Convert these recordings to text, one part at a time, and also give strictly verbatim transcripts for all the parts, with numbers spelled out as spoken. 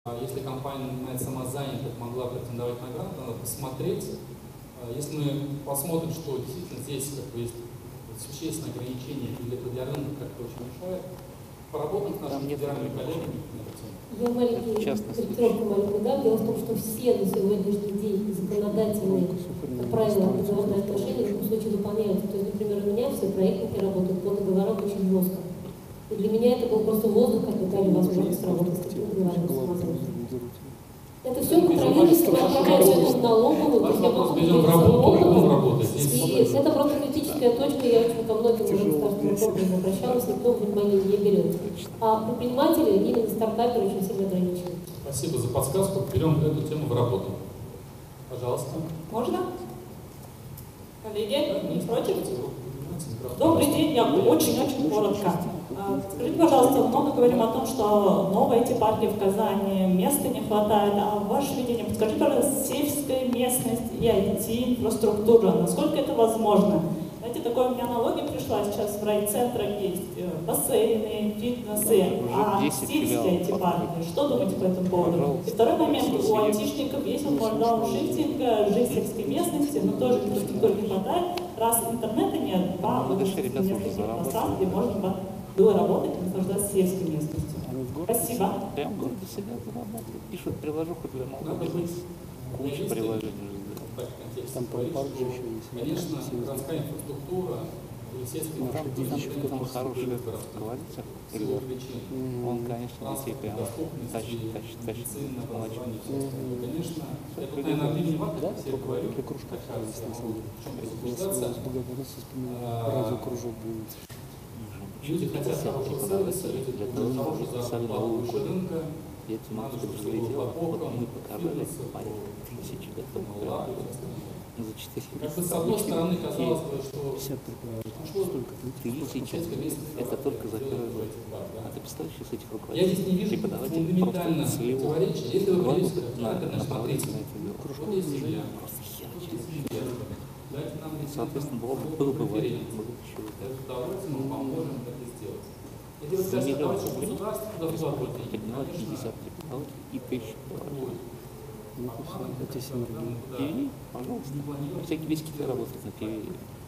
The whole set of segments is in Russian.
Если компания нанимает самозанятых, могла претендовать на грант, надо посмотреть. Если мы посмотрим, что действительно здесь как бы есть существенное ограничение, и для, для рынка как-то очень мешает, поработаем с нашими федеральными коллегами на эту тему. Я маленький корректировку маленькую дам. Дело в том, что все на сегодняшний день законодательные правила договорных отношений в этом случае выполняются. То есть, например, у меня все проектники работают по договорам очень жестко. И для меня это был просто воздух, как вы дали возможность работать с такими договорами. Это все контролируется, мы отправляем это в налоговую, то есть я могу говорить с и это просто критическая точка, я очень ко многим уже государственным органам обращалась, никто внимания не берет. А предприниматели, именно стартаперы, очень сильно ограничены. Спасибо за подсказку, берем эту тему в работу. Пожалуйста. Можно? Коллеги, не против? Добрый день, я очень-очень коротко. Скажите, пожалуйста, много говорим о том, что новые эти парки в Казани, места не хватает, а в ваше видение, подскажите, пожалуйста, сельская местность и ай ти-инфраструктура, насколько это возможно? Знаете, такая у меня аналогия пришла, сейчас в райцентрах есть бассейны, фитнесы, а сельские эти парки, что думаете по этому поводу? И второй момент, у айтишников есть он дауншифтинг, жизнь сельской местности, но тоже инфраструктуры не хватает, раз интернета нет, два, вот нескольких пространств, где можно было работать и наслаждаться сельской местностью. Спасибо. Прям в городе сидят, зарабатывают, пишут приложуху для налоговых, куча приложений. Там парк же еще есть. Конечно, городская инфраструктура, естественно, там, там, там хороший руководитель, он, конечно, детей прям тащит, тащит, тащит. Конечно, я тут, наверное, о времени варто все говорю, как раз, в чем заблуждаться. Радиокружок будет. Люди хотят хорошего сервиса, люди хотят хорошего зарплату выше рынка, я эти матушки прилетела, вот мы показали порядка тысячи готовых за четыре как бы с одной стороны казалось бы, что тысячи, это только за первый год. А ты представляешь, если этих я здесь не вижу преподавателей фундаментально противоречия. Если вы говорите, на смотрите, вот есть семья, просто хер. Дайте нам, соответственно, было бы, было бы вариант, было бы еще с удовольствием мы поможем это сделать. Если вы скажете, давайте государство туда вкладывать, поднимать пятьдесят технологий и тысячи долларов. Эти синергии. пи ви, пожалуйста. Всякие весь Китай работает на пи ви.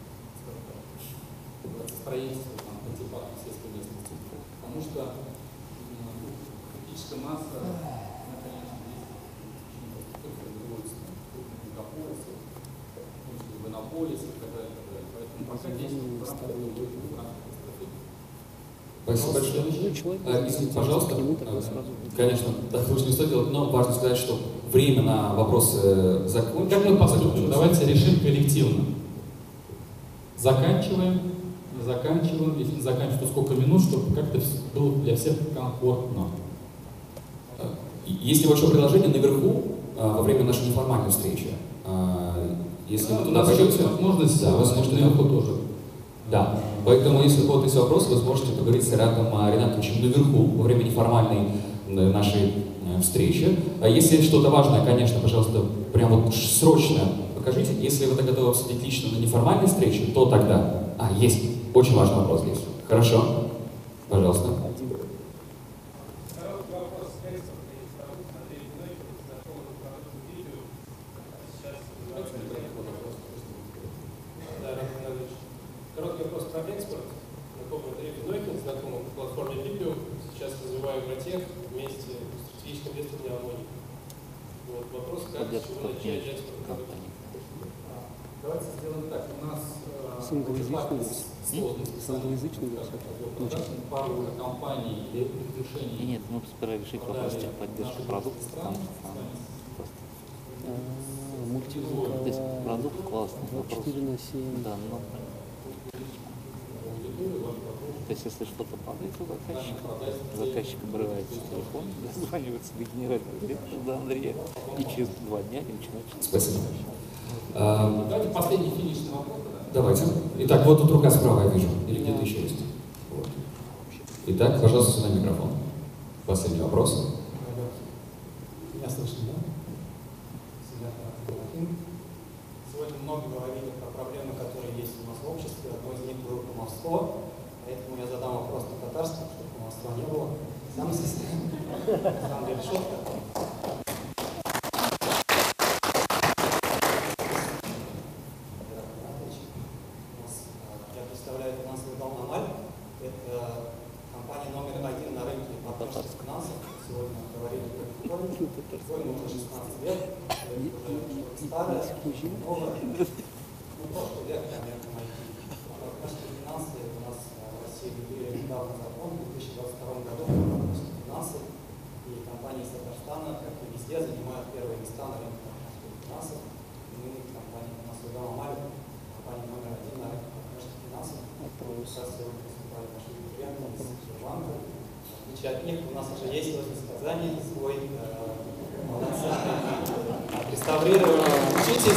Строительство там, эти парки сельской местности. Потому что критическая масса, она, конечно, есть формируется крупных мегаполисов, в Иннополисе и так далее. Поэтому пока действует в рамках стратегии. Спасибо большое. А, извините, пожалуйста. Конечно, так лучше не стоит делать, но важно сказать, что время на вопросы закончено. Как мы поступим? Давайте решим коллективно. Заканчиваем, не заканчиваем. Если не заканчиваем, то сколько минут, чтобы как-то было для всех комфортно. Есть небольшое предложение наверху во время нашей неформальной встречи. Если да, вы туда пойдете, возможность, да, вы сможете наверху тоже. Да, поэтому если у кого-то есть вопрос, вы сможете поговорить с Ренатом Ринатовичем наверху во время неформальной нашей встречи. А если что-то важное, конечно, пожалуйста, прям вот срочно покажите. Если вы это готовы обсудить лично на неформальной встрече, то тогда... А, есть. Очень важный вопрос здесь. Хорошо? Пожалуйста. Короткий вопрос про экспорт. Знакомый Андрей Винойкин, знакомый в платформе Lipium. Сейчас развиваю Протех вместе с стратегическим инвестором Амони. Вот вопрос, как, с чего начать экспорт. Давайте сделаем так. У нас с англоязычной версией. Пару компаний для решения. Нет, мы сперва решить вопрос техподдержки продуктов, там Мультизвук. то есть продукт классный, вопрос. четыре на семь. Да, но... То есть, если что-то падает у заказчика, заказчик обрывается телефон, дозванивается до генерального директора, до Андрея, и через два дня они начинают... Спасибо. А, давайте последний финишный вопрос. Давайте. Итак, вот тут рука справа я вижу. Или где-то еще есть. Вот. Итак, пожалуйста, сюда микрофон. Последний вопрос. Меня слышно, да? Сегодня много говорили про проблемы, которые есть у нас в обществе. Одно из них было кумовство. Поэтому я задам вопрос на татарском, чтобы кумовства не было. Сам система. На самом деле шутка. говорили про биткоин. Биткоин уже шестнадцать лет, это уже старое, новое. Ну, прошлый век, наверное, найти. Партнерские финансы у нас в России ввели недавно закон в две тысячи двадцать втором году про партнерские финансы. И компании из Татарстана, как и везде, занимают первые места на рынке партнерских финансов. Мы, компания у нас Удал-Амаль, компания номер один на рынке партнерских финансов. Сейчас сегодня выступают наши конкуренты из Сбербанка. В отличие от них, у нас уже есть в сказании свой полноценный реставрировали. Учитесь,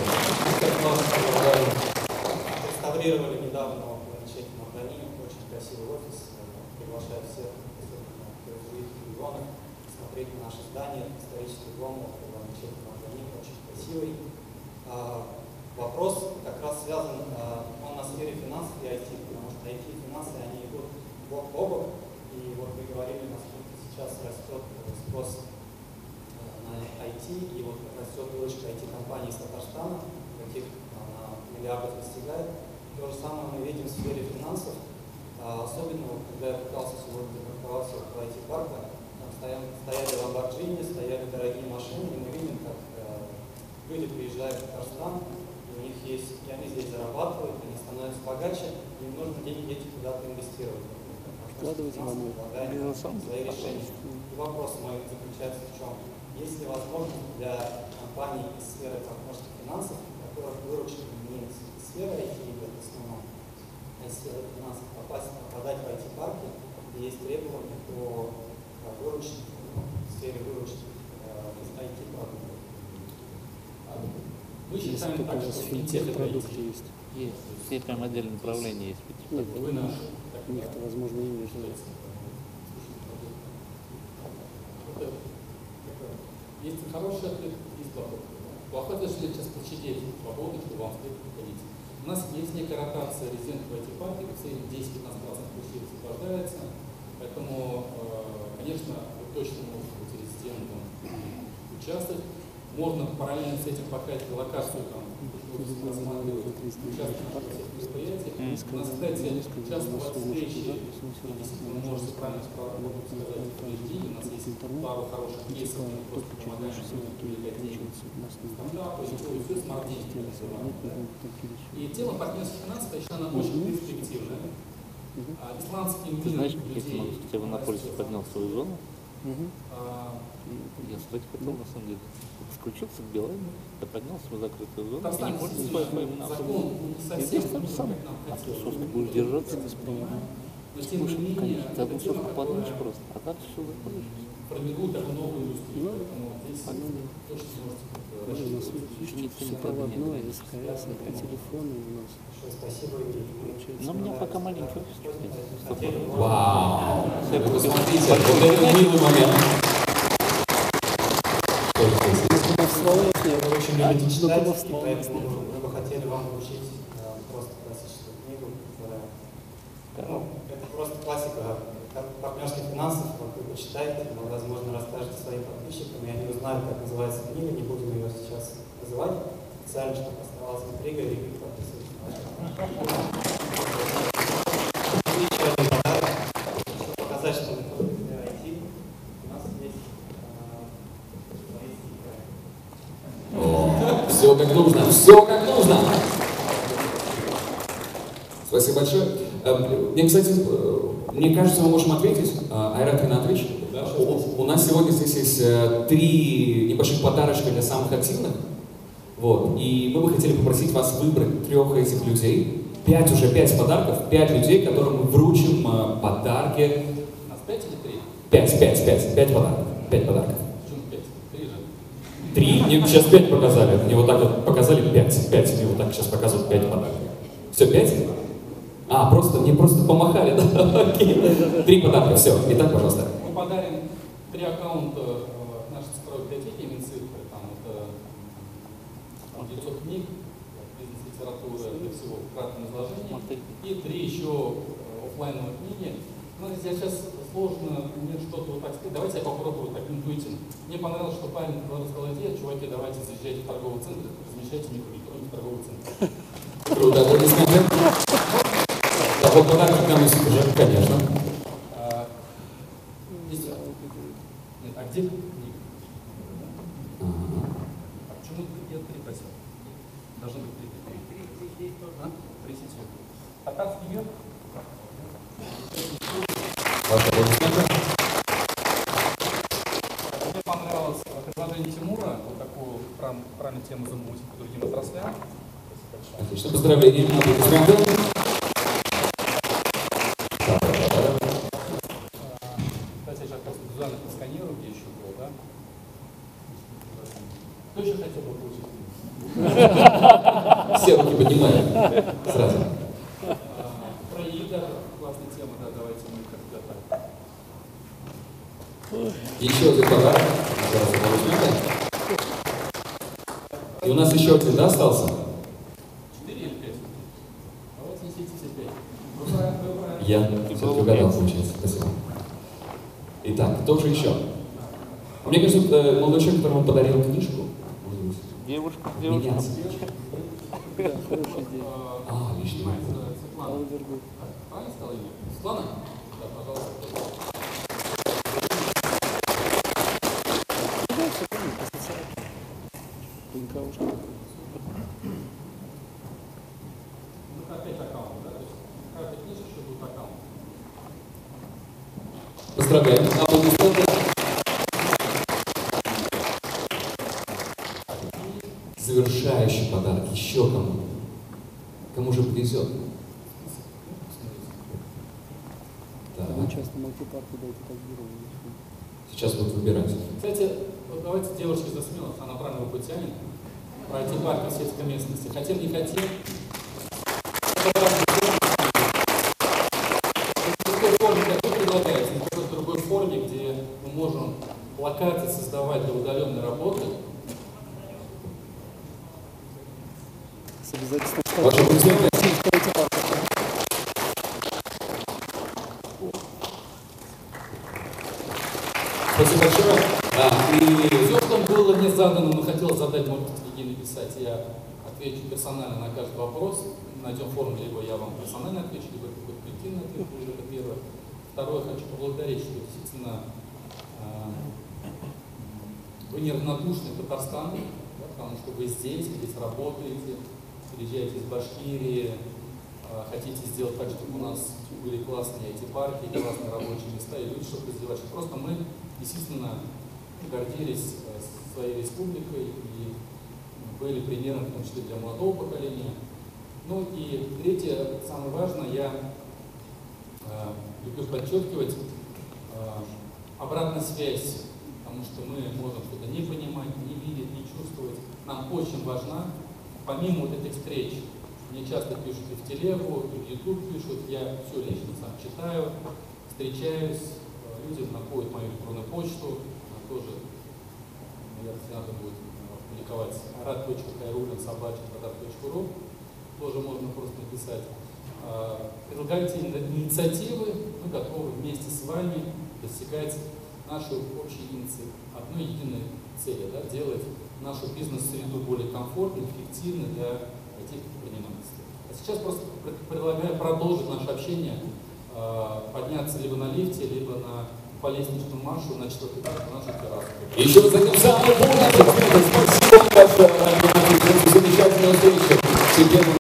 реставрировали недавно в ячейке Мардани, очень красивый офис. Приглашаю всех, кто живет в регионах, смотреть на наше здание, исторический дом в ячейке Мардани, очень красивый. Вопрос как раз связан, он на сфере финансов и ай ти, потому что ай ти и финансы, они идут бок о бок. И вот вы говорили, насколько сейчас растет спрос на ай ти, и вот растет выручка ай ти-компаний из Татарстана, каких на миллиардов достигает. То же самое мы видим в сфере финансов. Особенно, когда я пытался сегодня запарковаться в ай ти-парка, там стояли, стояли ламборджини, стояли дорогие машины, и мы видим, как люди приезжают в Татарстан, у них есть, и они здесь зарабатывают, они становятся богаче, им нужно деньги эти куда-то инвестировать. Вкладывать в оно. Свои решения. И вопрос мой заключается в чем? Есть ли возможность для компаний из сферы партнерских финансов, у которых выручка не из сферы ай ти, в основном, а из сферы финансов, попасть, попадать в ай ти-парки, где есть требования по выручке, в сфере выручки из ай ти-продуктов? Мы считаем Если так, у вас что финтех-продукты есть. Есть. Все прям отдельные направления есть. Нет, у них-то, возможно, и нет. Есть хороший ответ, есть плохой. Плохой ответ, что сейчас площадей свободно, чтобы вам стоит приходить. У нас есть некая ротация резидентов в ай ти-парке, в среднем десять-пятнадцать процентов площадей освобождается. Поэтому, конечно, вы точно можете быть резидентом и участвовать. Можно параллельно с этим пока эту локацию там рассматривать, участвовать в мероприятиях. У нас, кстати, часто у вас встречи, вы действительно можете правильно сказать, деньги. У нас есть пару хороших кейсов, мы просто помогаем людям привлекать деньги. Стартапы, и все смарт-деньги. И тема партнерских финансов, конечно, она очень перспективная. Исландский мир Знаешь, как я людей... могу сказать, я в Иннополисе поднял свою зону. Я стать хотел, на самом деле. Включился к Билайну, я поднялся в закрытую зону, там и не пользуюсь Wi-Fi на И здесь там самое. А ты соску будешь держаться, ты спрямую. Слушай, конечно, ты одну соску поднимешь просто, а дальше все заходишь. Формируют такую новую индустрию, поэтому здесь точно сможете Сопроводное, СКС, телефоны у нас. Спасибо. Но у меня пока маленький офис. Вау! Посмотрите, вот это милый момент. Вы очень любите читать, и поэтому мы бы хотели вам вручить просто классическую книгу, которая, ну, это просто классика партнерских финансов. Вот вы почитаете, вы, возможно, расскажете своим подписчикам, и они узнают, как называется книга, не будем ее сейчас называть, специально, чтобы оставалась интрига, и подписывайтесь на наш канал. И еще один подарок, чтобы показать, что мы тоже ай ти, у нас есть свои стикеры. О, все как нужно, все как нужно. Спасибо большое. Мне, кстати, мне кажется, мы можем ответить. Айрат Ринатович, у, у нас сегодня здесь есть три небольших подарочка для самых активных. Вот. И мы бы хотели попросить вас выбрать трех этих людей. Пять уже, пять подарков, пять людей, которым мы вручим подарки. У нас пять или три? Пять, пять, пять, пять подарков. Пять подарков. Почему пять? Три же. Три? Мне сейчас пять показали. Мне вот так вот показали пять. Пять. Мне вот так сейчас показывают пять подарков. Все, пять? А, просто, мне просто помахали, да? Окей. Три подарка, все. Итак, пожалуйста. Мы подарим три аккаунта нашей цифровой библиотеки, Минцифры, там это девятьсот книг, бизнес-литература для всего в кратком изложении, и три еще офлайновые книги. Ну, я сейчас сложно мне что-то вот так сказать. Давайте я попробую так интуитивно. Мне понравилось, что парень сказал идею, чуваки, давайте заезжайте в торговый центр, размещайте них в электронный торговый центр. Круто, аплодисменты. А вот подарок нам уже, конечно. А, здесь, нет, а где Ага. А почему я три просил? Должно быть три. Три, а? Три сетевых. Татарский мир. Ваши аплодисменты. Мне понравилось предложение Тимура, вот такую правильную тему замутить по другим отраслям. Отлично, поздравления. Аплодисменты. Кстати, я сейчас просто визуально просканирую, где еще было, да? Кто еще хотел бы получить? Все руки поднимают. Сразу. Про ИДА, классная тема, да, давайте мы как-то так. Еще один подарок. И у нас еще один, да, остался? Четыре или пять? Давайте несите все пять. Выбрать, выбрать. Я все-таки угадал, получается. Спасибо. Итак, кто же еще? Мне кажется, молодой человек, которому подарил книжку. Девушка, девушка. Меняться. Да, хорошая идея. А, лишний момент. Светлана. Правильно стало имя? Светлана? Да, пожалуйста. Да, все правильно, по социальному. Пенькаушка. Ну, опять аккаунт, да? То есть, каждая книжка еще будет аккаунт. Поздравляем. Аплодисменты. Завершающий подарок еще кому-то. Кому же повезет? Мы Так. часто мультипарки дают тагирование. Сейчас вот выбирать. Кстати, вот давайте девушки засмелых, она правильно вы тянет. Про ай ти-парки в сельской местности. Хотим, не хотим. Это разные формы. В какой форме, как вы предлагаете, в какой-то другой форме, где мы можем локации создавать для удаленной работы. С обязательством Ваши аплодисменты. Спасибо большое. А, и Все, что было мне задано, но хотел задать, может быть, Евгений написать, я отвечу персонально на каждый вопрос. Найдем форму, либо я вам персонально отвечу, либо какой-то коллективный ответ, уже это первое. Второе, хочу поблагодарить, что действительно э, вы неравнодушны к Татарстану, да, потому что вы здесь, здесь работаете, приезжаете из Башкирии, э, хотите сделать так, чтобы у нас были классные ай ти-парки, классные рабочие места, и люди, чтобы развивать. Просто мы действительно гордились э, своей республикой и были примером, в том числе для молодого поколения. Ну и третье, самое важное, я э, люблю подчеркивать э, обратную связь, потому что мы можем что-то не понимать, не видеть, не чувствовать. Нам очень важна, помимо вот этих встреч, мне часто пишут и в телегу, и в YouTube пишут, я все лично сам читаю, встречаюсь, люди находят мою электронную почту, она тоже, наверное, если надо будет публиковать, рад точка кайрулин собака точка ру, тоже можно просто написать. Предлагайте инициативы, мы готовы вместе с вами достигать нашей общей инициативы, одной единой цели, да, делать нашу бизнес-среду более комфортной, эффективной для этих предпринимателей. А сейчас просто предлагаю продолжить наше общение, подняться либо на лифте, либо на по лестничному маршу на четвертый этаж на нашу террасу. Еще раз дадим самый полный аплодисменты. Спасибо большое за замечательную встречу.